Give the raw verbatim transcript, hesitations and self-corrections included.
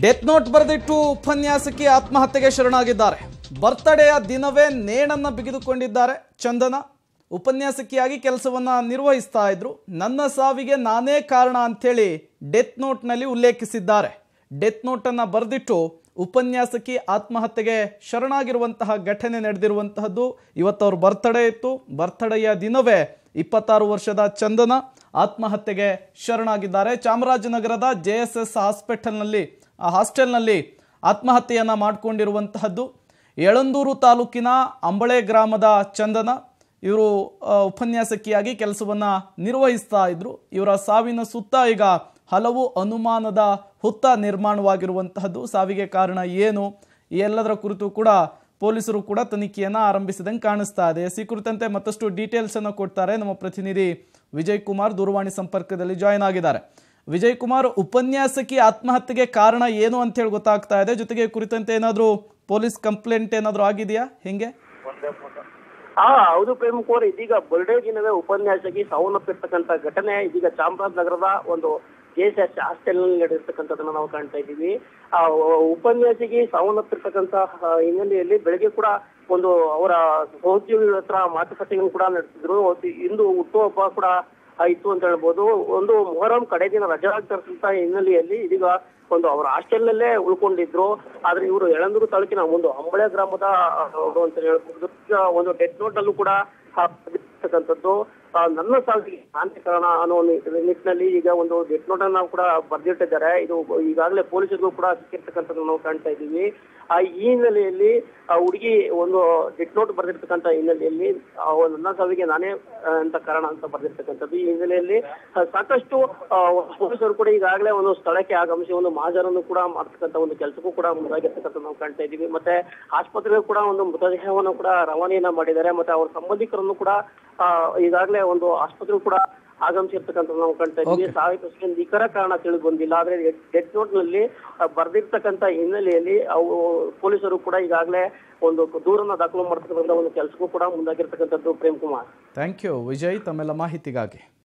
Death note ಬರೆದಿಟ್ಟು ಉಪನ್ಯಾಸಕಿ ಆತ್ಮಹತ್ಯೆಗೆ ಶರಣಾಗಿದ್ದಾರೆ. ಬರ್ತ್ಡೇಯ ದಿನವೇ ನೇಣನ್ನು ಬಿಗಿದುಕೊಂಡಿದ್ದಾರೆ ಚಂದನ. ಉಪನ್ಯಾಸಕಿಯಾಗಿ ಕೆಲಸವನ್ನ ನಿರ್ವಹಿಸ್ತಾ ಇದ್ರು. ನನ್ನ ಸಾವಿಗೆ ನಾನೇ ಕಾರಣ ಅಂಥೇಳಿ ಡೆತ್ ನೋಟ್ನಲ್ಲಿ ಉಲ್ಲೇಖಿಸಿದ್ದಾರೆ. ಡೆತ್ ನೋಟನ್ನು ಬರೆದಿಟ್ಟು ಉಪನ್ಯಾಸಕಿ ಆತ್ಮಹತ್ಯೆಗೆ ಶರಣಾಗಿರುವಂತಹ ಘಟನೆ ನಡೆದಿರುವಂತಹದ್ದು. ಇವತ್ತು ಅವ್ರ ಬರ್ತ್ಡೇ ಇತ್ತು. ಬರ್ತ್ಡೇಯ ದಿನವೇ ಇಪ್ಪತ್ತಾರು ವರ್ಷದ ಚಂದನ ಆತ್ಮಹತ್ಯೆಗೆ ಶರಣಾಗಿದ್ದಾರೆ. ಚಾಮರಾಜನಗರದ ಜೆ ಎಸ್ ಎಸ್ ಹಾಸ್ಪಿಟಲ್ನಲ್ಲಿ ಹಾಸ್ಟೆಲ್ನಲ್ಲಿ ಆತ್ಮಹತ್ಯೆಯನ್ನು ಮಾಡಿಕೊಂಡಿರುವಂತಹದ್ದು. ಯಳಂದೂರು ತಾಲೂಕಿನ ಅಂಬಳೆ ಗ್ರಾಮದ ಚಂದನ ಇವರು ಉಪನ್ಯಾಸಕಿಯಾಗಿ ಕೆಲಸವನ್ನು ನಿರ್ವಹಿಸ್ತಾ ಇದ್ರು. ಇವರ ಸಾವಿನ ಸುತ್ತ ಈಗ ಹಲವು ಅನುಮಾನದ ಹುತ್ತ ನಿರ್ಮಾಣವಾಗಿರುವಂತಹದ್ದು. ಸಾವಿಗೆ ಕಾರಣ ಏನು, ಈ ಎಲ್ಲದರ ಕುರಿತು ಕೂಡ ಪೊಲೀಸರು ಕೂಡ ತನಿಖೆಯನ್ನು ಆರಂಭಿಸಿದಂಗೆ ಕಾಣಿಸ್ತಾ ಇದೆ. ಈ ಕುರಿತಂತೆ ಮತ್ತಷ್ಟು ಡೀಟೇಲ್ಸ್ ಅನ್ನು ಕೊಡ್ತಾರೆ ನಮ್ಮ ಪ್ರತಿನಿಧಿ ವಿಜಯ್ ಕುಮಾರ್. ದೂರವಾಣಿ ಸಂಪರ್ಕದಲ್ಲಿ ಜಾಯ್ನ್ ಆಗಿದ್ದಾರೆ. ವಿಜಯ್ ಕುಮಾರ್, ಉಪನ್ಯಾಸಕಿ ಆತ್ಮಹತ್ಯೆಗೆ ಕಾರಣ ಏನು ಅಂತ ಹೇಳಿ ಗೊತ್ತಾಗ್ತಾ ಇದೆ. ಜೊತೆಗೆ ಕುರಿತಂತೆ ಏನಾದರೂ ಪೊಲೀಸ್ ಕಂಪ್ಲೇಂಟ್ ಏನಾದರೂ ಆಗಿದೆಯಾ, ಹೆಂಗೆ? ಹಾ ಹೌದು ಪ್ರೇಮ್ ಕುಮಾರ್, ಇದೀಗ ಬರ್ಡೇ ದಿನವೇ ಉಪನ್ಯಾಸಕಿ ಸಾವನ್ನಪ್ಪಿರ್ತಕ್ಕಂಥ ಘಟನೆ ಇದೀಗ ಚಾಮರಾಜನಗರದ ಒಂದು ಜೆ ಎಸ್ ಎಸ್ ಹಾಸ್ಟೆಲ್ ನಲ್ಲಿ ನಡೆದಿರ್ತಕ್ಕಂಥದ್ದನ್ನ ನಾವು ಕಾಣ್ತಾ ಇದ್ದೀವಿ. ಆ ಉಪನ್ಯಾಸಕಿ ಸಾವನ್ನಪ್ಪಿರ್ತಕ್ಕಂಥ ಹಿನ್ನೆಲೆಯಲ್ಲಿ ಬೆಳಗ್ಗೆ ಕೂಡ ಒಂದು ಅವರ ಸಹೋದ್ಯೋಗಿಗಳ ಹತ್ರ ಮಾತುಕತೆಗಳನ್ನು ಕೂಡ ನಡೆಸಿದ್ರು. ಇಂದು ಹುಟ್ಟುಹಬ್ಬ ಕೂಡ ಇತ್ತು ಅಂತ ಹೇಳ್ಬೋದು. ಒಂದು ಮೊಹರಂ ಕಡೆ ದಿನ ರಜಾ ಆಗ್ತಿರ್ತಕ್ಕಂಥ ಹಿನ್ನೆಲೆಯಲ್ಲಿ ಇದೀಗ ಒಂದು ಅವರ ಹಾಸ್ಟೆಲ್ ನಲ್ಲೇ ಉಳ್ಕೊಂಡಿದ್ರು. ಆದ್ರೆ ಇವರು ಯಳಂದೂರು ತಾಲೂಕಿನ ಒಂದು ಅಂಬಳೆ ಗ್ರಾಮದ ಅಂತ ಹೇಳ್ಬೋದು. ಒಂದು ಡೆತ್ ನೋಟ್ ಅಲ್ಲೂ ಕೂಡ ಹಾಕಿರ್ತಕ್ಕಂಥದ್ದು. ನನ್ನ ಸಾವಿಗೆ ನಾನೇ ಕಾರಣ ಅನ್ನೋ ನಿಟ್ಟಿನಲ್ಲಿ ಈಗ ಒಂದು ಡೆತ್ ನೋಟ್ ಅನ್ನ ಕೂಡ ಬರ್ದಿಟ್ಟಿದ್ದಾರೆ. ಇದು ಈಗಾಗಲೇ ಪೊಲೀಸರಿಗೂ ಕೂಡ ಸಿಕ್ಕಿರ್ತಕ್ಕಂಥದ್ದು ನಾವು ಕಾಣ್ತಾ ಇದ್ದೀವಿ. ಆ ಈ ಹಿನ್ನೆಲೆಯಲ್ಲಿ ಆ ಹುಡುಗಿ ಒಂದು ಡೆತ್ ನೋಟ್ ಬರ್ದಿರ್ತಕ್ಕಂಥ ಹಿನ್ನೆಲೆಯಲ್ಲಿ ನನ್ನ ಸಾವಿಗೆ ನಾನೇ ಅಂತ ಕಾರಣ ಅಂತ ಬರ್ದಿರ್ತಕ್ಕಂಥದ್ದು. ಈ ಹಿನ್ನೆಲೆಯಲ್ಲಿ ಸಾಕಷ್ಟು ಪೊಲೀಸರು ಕೂಡ ಈಗಾಗಲೇ ಒಂದು ಸ್ಥಳಕ್ಕೆ ಆಗಮಿಸಿ ಒಂದು ಮಹಾಜರನ್ನು ಕೂಡ ಮಾಡ್ತಕ್ಕಂಥ ಒಂದು ಕೆಲಸಕ್ಕೂ ಕೂಡ ಮುಂದಾಗಿರ್ತಕ್ಕಂಥ ನಾವು ಕಾಣ್ತಾ ಇದ್ದೀವಿ. ಮತ್ತೆ ಆಸ್ಪತ್ರೆಗೆ ಕೂಡ ಒಂದು ಮೃತದೇಹವನ್ನು ಕೂಡ ರವಾನೆಯನ್ನ ಮಾಡಿದ್ದಾರೆ. ಮತ್ತೆ ಅವರ ಸಂಬಂಧಿಕರನ್ನು ಕೂಡ ಈಗಾಗಲೇ ಒಂದು ಆಸ್ಪತ್ರೆ ಕೂಡ ಆಗಮಿಸಿರ್ತಕ್ಕಂಥ ನಾವು ಕಾಣ್ತಾ ಇದ್ದೀವಿ. ಸಾವಿಗೆ ನಿಖರ ಕಾರಣ ತಿಳಿದು ಬಂದಿಲ್ಲ. ಆದ್ರೆ ಡೆತ್ ನೋಟ್ ನಲ್ಲಿ ಬರ್ದಿರ್ತಕ್ಕಂಥ ಹಿನ್ನೆಲೆಯಲ್ಲಿ ಅವು ಪೊಲೀಸರು ಕೂಡ ಈಗಾಗಲೇ ಒಂದು ದೂರನ್ನ ದಾಖಲು ಮಾಡ್ತಕ್ಕಂಥ ಒಂದು ಕೆಲಸಕ್ಕೂ ಕೂಡ ಮುಂದಾಗಿರ್ತಕ್ಕಂಥದ್ದು. ಪ್ರೇಮ್ ಕುಮಾರ್, ಥ್ಯಾಂಕ್ ಯು ವಿಜಯ್ ತಮ್ಮೆಲ್ಲ ಮಾಹಿತಿಗಾಗಿ.